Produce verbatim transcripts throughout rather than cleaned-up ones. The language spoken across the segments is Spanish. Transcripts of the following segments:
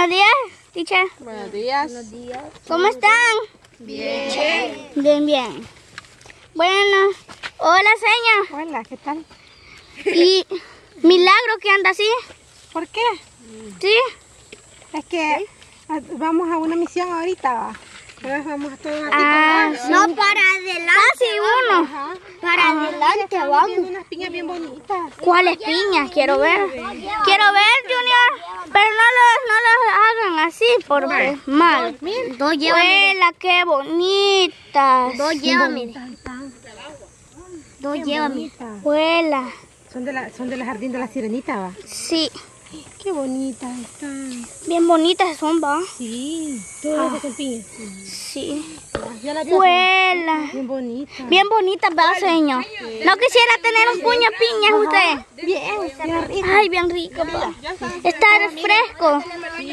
Buenos días, teacher. Buenos días. Buenos días. ¿Cómo están? Bien. Bien, bien. Bueno, hola, señor. Hola, ¿qué tal? Y Milagro que anda así. ¿Por qué? ¿Sí? Es que vamos a una misión ahorita, va. Entonces vamos a todo Ah, sí. No, para adelante. Casi uno. Ajá. Para adelante, Estamos vamos. viendo unas piñas bien bonitas. ¿Cuáles piñas? Quiero ver. Quiero ver, Junior. Pero no los, no los hagan así porque es mal. Dos llévame. Huela, qué bonitas. Dos llévame. Dos llévame. Huela. Son de la, son de la jardín de la sirenita, va. Sí, Qué bonitas están. bien bonitas son, va. Sí, todas son piñas. Sí. Ya las vio. Huela. Bien bonitas. Bien bonitas, ¿verdad, señor? No quisiera tener un puño de piñas usted. Bien, bien rico. Ay, bien rico, pa. Está fresco.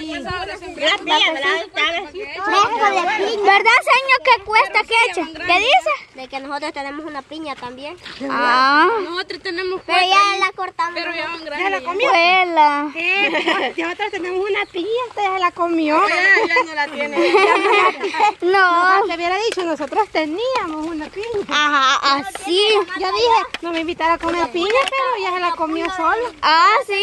¿Verdad, señor, que cuesta que eche? ¿Qué dice? De que nosotros tenemos una piña también. Ah, Nosotros tenemos Pero ya la cortamos. pero ya van ¿Ya grandes. la comió? huela. ¿Qué? Nosotros tenemos una piña, usted ya la comió. Ya, ya no la tiene. No. Te hubiera dicho, nosotros teníamos una piña. Ajá, así. Yo dije, no me invitara a comer piña, pero ya se la comió solo. Ah, sí.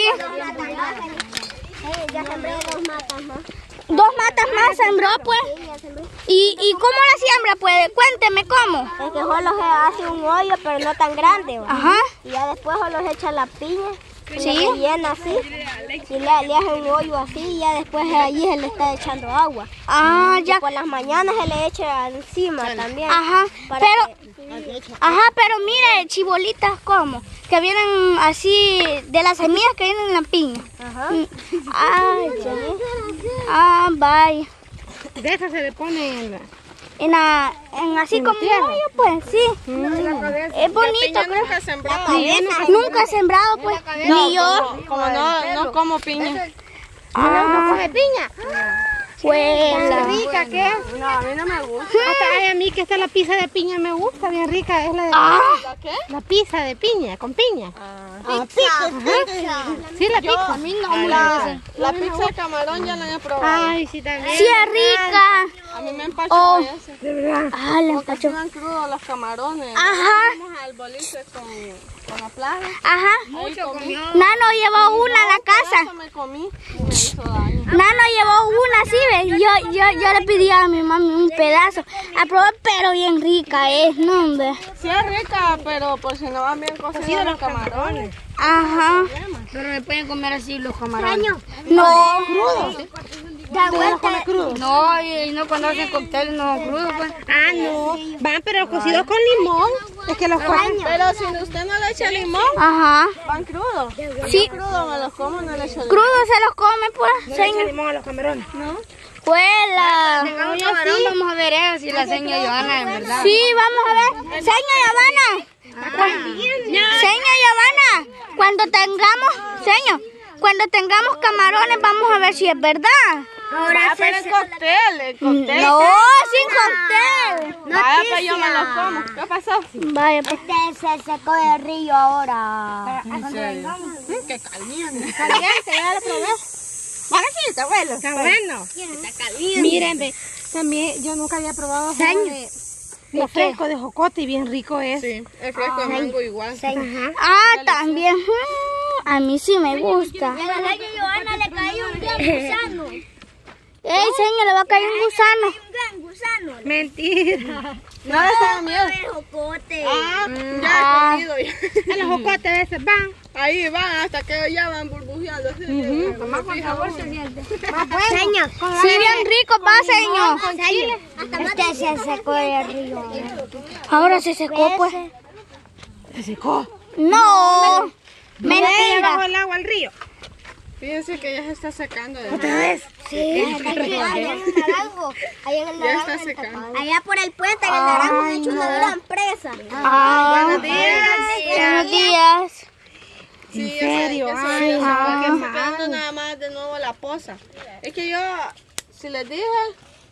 Ya sembré dos matas más. Dos matas más sembró, pues. Sí, ya sembré. ¿Y, y cómo la siembra, pues? Cuénteme cómo. Es que solo se hace un hoyo, pero no tan grande, ¿va? Ajá. Y ya después solo se echa la piña. Y Sí. la rellena así. Y le, le hace un hoyo así. Y ya después allí se le está echando agua. Ah, Y ya. por las mañanas se le echa encima también. Ajá. Para Pero, que- ajá, pero mire, chibolitas, ¿cómo? Que vienen así de las semillas que vienen en la piña. Ajá. Mm. Ay, ya. Ah, bye. De esa se le pone en la... En, la, en así como un hoyo, pues, sí. Es bonito, creo. Nunca he sembrado. Nunca he sembrado, pues. Ni yo. Como no, no como piña. Ah, ¿Coge piña? huela. ¿Rica qué? No, a mí no me gusta. Hasta ay, a mí que esta la pizza de piña me gusta, bien rica. Es la de Ah, la pizza de piña, con piña. Ah, pizza, pizza. Sí, la pizza. a mí no me La, gusta. la pizza de camarón ya la he probado. Ay, sí, también. Sí, es rica. A mí me empachó Oh. ese. De verdad. Ah, la Porque empacho. estaban crudos los camarones. Ajá. Vamos al boliche con, con la plaga. Ajá. Ahí comí. Nano llevó una a la casa. Eso me comí y me hizo daño. Nano llevó una, sí, ¿ves? Yo, yo, yo le pedí a mi mami un pedazo. A probar, pero bien rica es, ¿no, hombre? Sí es rica, pero por si no van bien cocidos los camarones. Ajá. Pero me pueden comer así los camarones. No. Da vuelta. No, y no cuando hacen cócteles no crudos, pues. Ah, no. Van, pero cocidos con limón. Es que los cogen. Pero si usted no le echa limón, Ajá. van crudos. Sí. Crudo me los como, no le echo limón. Crudo se los come, pues. No le echa Señor. limón a los camarones. Juela. Tengamos camarón, vamos a ver eso, si la señora Johanna es verdad. Sí, vamos a ver. Señor Giovanna. Señor Giovanna. Cuando tengamos, señor, cuando tengamos camarones, vamos a ver si es verdad. Ahora pero en cóctel, en cóctel. No, sin cóctel. Vaya, pues yo me los como. ¿Qué pasó? Vaya, pues. Este se secó el río ahora. ¿En serio? Mm, qué caliente. Caliente, ya lo probé. Ahora sí, está bueno. Está bueno. Está caliente. Miren, ve, también yo nunca había probado jugo de, de fresco de jocote y bien rico es. Sí, el fresco de mango igual. Ajá. Ah, también. mm, A mí sí me gusta. A la señora Johanna le cayó un gran gusano. Ey, señor, le va a caer un gusano. Un gran gusano. Mentira. No les da miedo. El jocote. Ah, Ah. ya he comido ya. En los jocotes de ese van. Ahí van hasta que ya van burbujeando. Así, Más por favor se siente. Más bueno. Señor, Sí, bien rico, va, señor. señor. Este se secó el río. Ahora se secó, pues. Se secó. No. Bajo Mentira. el agua al río. Fíjense que ya se está secando. de ¿Otra nuevo. vez? Sí, allá en el naranjo. Allá en el Ya naranjo. está secando. Allá por el puente, en el naranjo, se hecho una gran presa. Ah, Buenos días. buenos días. Sí, ¿En serio? Ya se, Ay, ya se, no, porque qué está quedando nada más de nuevo la poza. Es que yo, si les dije,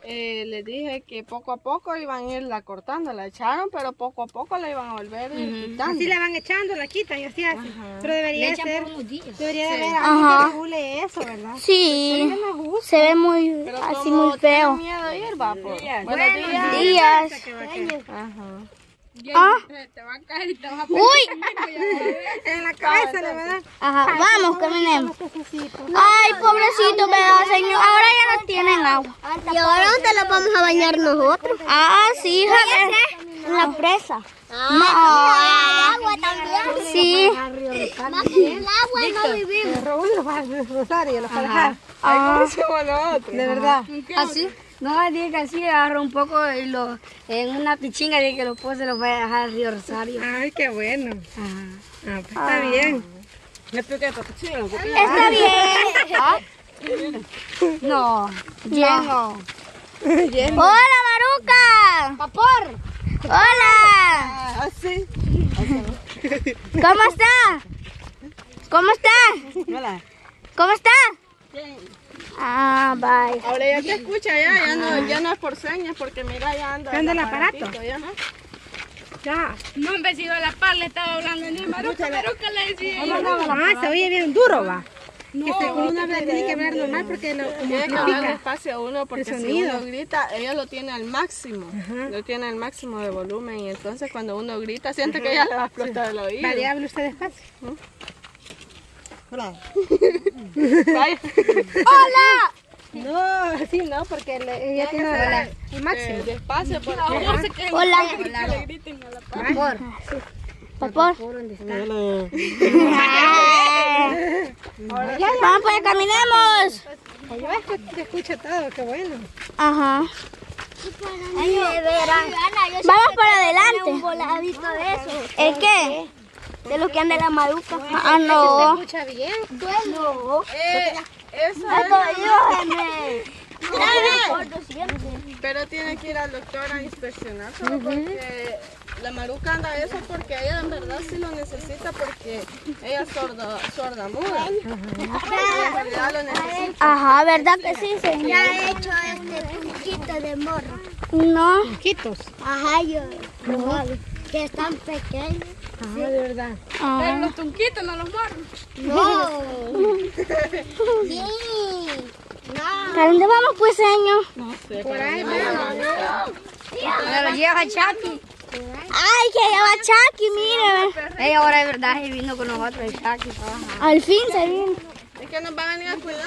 eh, les dije que poco a poco iban a irla cortando. La echaron, pero poco a poco la iban a volver uh-huh. quitando. Así la van echando, la quitan y así hace. Pero debería ser, debería de Sí. haber algo que regule eso, ¿verdad? Sí, se ve muy, Pero así como muy feo. tienen miedo de ir, va, por... Días. Buenos días. Días. Ajá. Ah. Te va a caer y te va a Uy. En la cabeza le va a dar. Ajá, vamos, caminemos. Ay, pobrecito, ¿verdad, señor? Ahora ya no tienen agua. ¿Y ahora dónde los vamos a bañar nosotros? Ah, sí, hija. En la presa. No. Agua también. Sí. Más que el agua no vivimos. Raúl los va a Rosario, los va a dejar. Ah. De verdad. Así, no, dije que así agarra un poco y lo, en una pichinga dije que los pozos los voy a dejar al río Rosario. Ay, qué bueno. Ajá. Ah, pues está bien. Está bien. ¿Ah? No, lleno. Hola, Maruca. Vapor. Hola. Así. ¿Cómo está? ¿Cómo está? Hola. ¿Cómo está? Ah, bye. Ahora ya te escucha, ya, ya no, ya no es por señas, porque mira, ya anda. ¿Anda el aparato? Ya, ¿no? Ya. No, un vecino de la par le estaba hablando ni Maruca, Maruca le decía. Ah, se oye bien duro, va. No, que se, uno habla, tiene que hablar normal porque lo, como Tiene que hablar amplifica. despacio a uno, porque El si sonido. uno grita, ella lo tiene al máximo. Lo tiene al máximo de volumen, y entonces cuando uno grita, siente que ella le va a explotar el oído. Vale, hable usted despacio. Hola. Vaya. Hola. No, así no, porque le, ella tiene Hola. el máximo. Eh, despacio, porque Hola. le griten a la par. Vapor. Vapor. ¿Dónde está? Vamos, pues, caminemos. Ahí va, escu- te escucha todo, qué bueno. Ajá. Ay, de veras. Vamos para adelante. Un voladito de eso. ¿El qué? De los que andan en la maruca. Ah, ¿Se no. escucha bien? No. Eh, eso Ayúdame. pero tiene que ir al doctor a inspeccionárselo, porque la maruca anda eso porque ella en verdad sí lo necesita, porque ella es sorda, sorda muda. Ella en realidad lo necesita. Ajá, ¿verdad que sí, señor? Ya he hecho este puntito de morro. No. Quitos. Ajá, yo. probado, que están pequeños. Ah, de verdad. Ah. los tunquitos no los morros. No. Sí. No. ¿Para dónde vamos, pues, señor? No sé, Por pero ahí, no me bueno. gusta. Me lo lleva Chucky. Ay, que lleva Chucky, mire. Ella ahora de verdad se vino con nosotros, el Chucky. Al fin se vino. Es que nos van a venir a cuidar.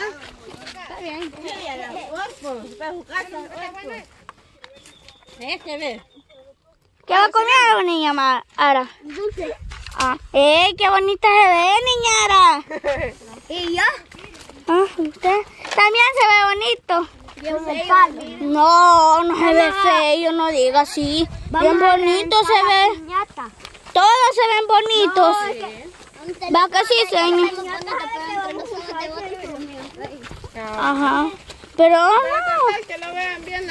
¿Qué va a comer, niña Ara? Dulce. Ah. ¡Eh, qué bonita se ve, niña Ara! ¿Y yo? Ah, ¿usted? También se ve bonito. Yo me No, no se ve feo, no diga así. Bien bonito se ve. piñata. Todos se ven bonitos. ¿Va que sí, señor? Ajá. Pero no. Que lo vean bien.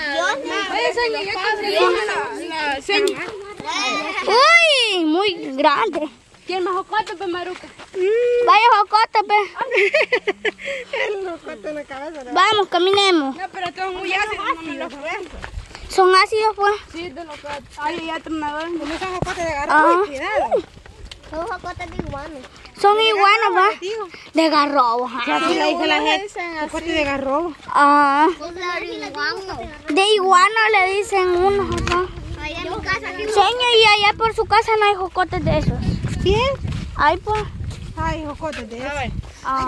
Uy, muy grande. ¿Quién más jocote, pues, Maruca? Vaya jocote, pe. El locote en la cabeza. Vamos, caminemos. No, pero todos muy ácidos, no me los probé. Son ácidos, pues. Sí, de los que... Ay, ya te me van. Como esos jocotes de Ajá. garrobo, cuidado. Son jocotes de iguana. Son iguanos, va. Digo. De garrobo. Así le dice la gente. Jocote de garrobo. Ah, Son de iguana. de iguano le dicen unos acá. Allá en mi casa aquí. Señor, y allá por su casa no hay jocotes de esos. ¿Quién? Ay, pues. Ay, jocotes de esos. Ah.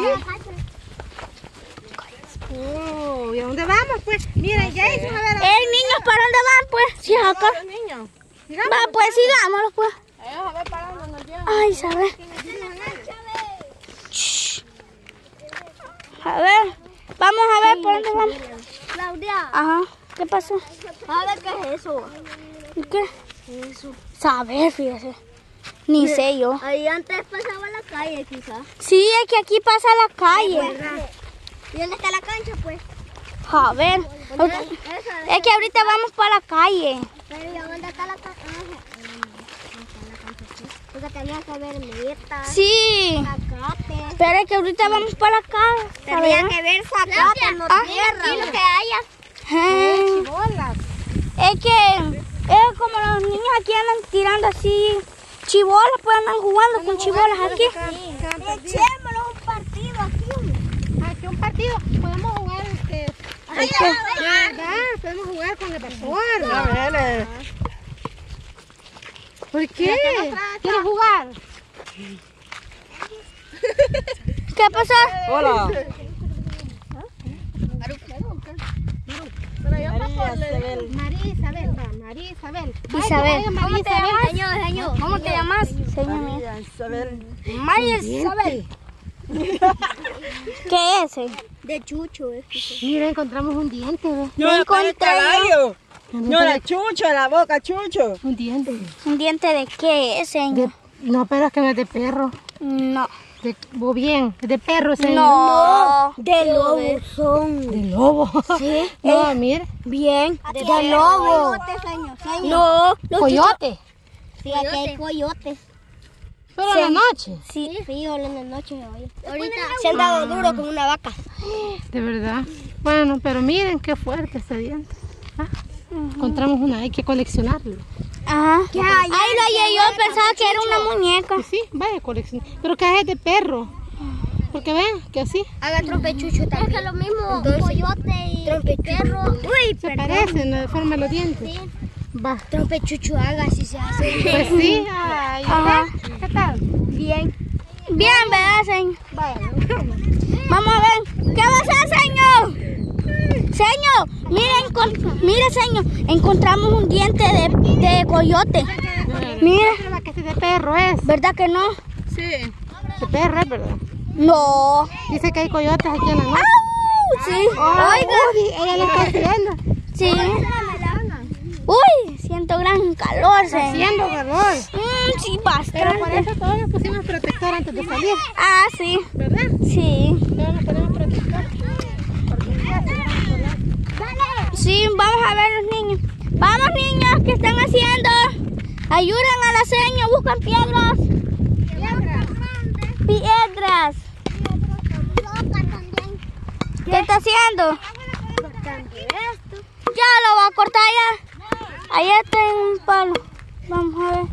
Oh, ¿y a dónde vamos, pues? Mira, ya hizo a ver. Ey, niños, ¿para dónde van, pues? Si es acá. Los niños. Va, pues, sigámoslos, pues. Ellos a ver para dónde nos llevan. Ay, ¿sabes? Shh. A ver, vamos a ver por dónde vamos. Claudia, Ajá, ¿qué pasó? a ver qué es eso. ¿Y qué? Eso. Saber, fíjese. Ni sé yo. Ahí antes pasaba la calle, quizás. Sí, es que aquí pasa la calle. ¿Y dónde está la cancha, pues? A ver. Esa Es que ahorita vamos para la calle. Pero ¿y dónde está la cancha? Porque tenía que ver metas, Sí, zacate. pero es que ahorita vamos para la calle. Tenía que ver zacate, no Ah, tierra. aquí lo que haya. Eh, bolas. Es que es como los niños aquí andan tirando así chibolas, pues andan jugando con chibolas aquí. Echémonos un partido aquí. Aquí un partido. Podemos jugar este. Ay, ¿Verdad? Podemos jugar con el vapor. ¿Por qué? ¿Quieres jugar? ¿Qué pasó? Hola. María Isabel, va, María Isabel. Isabel. ¿Cómo te llamas? señor, señor. ¿Cómo te llamas? María Isabel. María Isabel. ¿Qué es? eh? De chucho, eh. Mira, encontramos un diente, ¿ves? No, encontré para el caballo. No, la chucho, la boca, chucho. Un diente. ¿Un diente de qué es, señor? De- no, pero es que no es de perro. No. De, o bien, es de perro, señor. No. De lobo son. De lobo. Sí. No, mire. Bien. De, lobo. Coyotes, señor. señor. No. Los Coyote. Sí, aquí hay coyotes. Pero en la noche. Sí, sí, en la noche hoy. Ahorita se han dado duro con una vaca. De verdad. Bueno, pero miren qué fuerte este diente. Ah, encontramos una, hay que coleccionarlo. Ajá. Ahí lo hallé, yo pensaba que era una muñeca. Y sí, vaya coleccionar. Pero que es de perro. Porque ven, que así. Haga trompechucho también. Es que lo mismo, coyote y trompeperro. Uy, Se parecen de forma de los dientes. Sí. Va. Trompechucho haga si se hace. Pues sí. Ay, Ajá. ¿qué tal? Bien. Bien, ¿verdad, señor? Vaya. Vamos a ver. ¿Qué va a hacer, señor? Señor, mire, encon- mire, señor, encontramos un diente de, de coyote. Mire, Mira que este de perro es. ¿verdad que no? Sí. De perro es, ¿verdad? No. Dice que hay coyotes aquí en la noche. Sí. Oiga. Ella lo está haciendo. Sí. Uy, siento gran calor, señor. Haciendo calor. Mm, sí, Pero por bastante. eso todos nos pusimos protector antes de salir. Ah, sí. ¿Verdad? Sí. Todos nos ponemos protector. Sí, vamos a ver los niños. Vamos, niños, ¿qué están haciendo? Ayuden a la señora, buscan piedras. Piedras. ¿Qué está haciendo? Ya lo voy a cortar ya. Ahí está en un palo. Vamos a ver.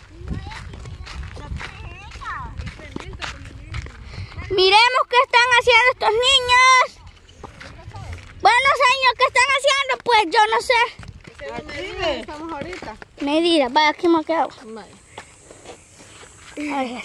Miremos qué están haciendo estos niños. Bueno, señor, ¿qué están haciendo? Pues yo no sé. Aquí donde estamos ahorita. Medida, vaya, aquí me ha quedado. Vale. A ver.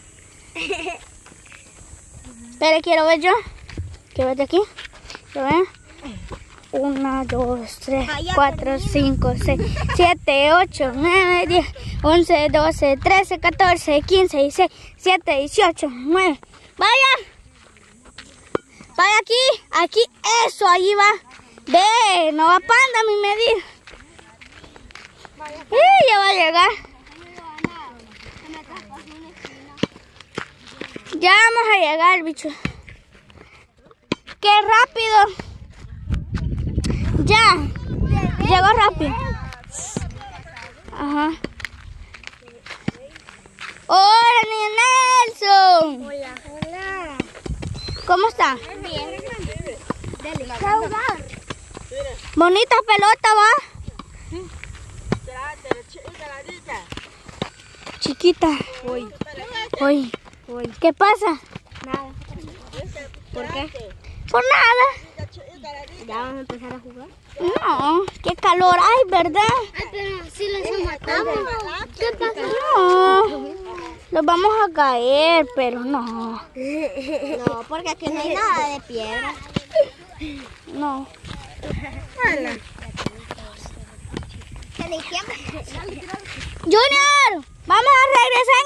Espera, quiero ver yo. Quiero ver de aquí. Quiero ver. Una, dos, tres, cuatro, cinco, seis, siete, ocho, nueve, diez, once, doce, trece, catorce, quince, dieciséis, diecisiete, dieciocho, nueve. Vaya. Vaya aquí. Aquí. Eso, allí va. Ve, no va panda a mi medida. Y ya va a llegar. Ya vamos a llegar, bicho. ¡Qué rápido! Ya. Llegó rápido. Ajá. Hola, niño Nelson. Hola. Hola. ¿Cómo está? Bien. Dale. Jugar. Bonita pelota, ¿va? Chiquita. Hoy. Hoy. ¿Qué pasa? Nada. ¿Por qué? Por nada. ¿Ya vamos a empezar a jugar? No, qué calor hay, ¿verdad? Ay, pero si los matamos. ¿Qué pasa? No, los vamos a caer, pero no. No, porque aquí no hay nada de piedra. No. Junior, vamos a regresar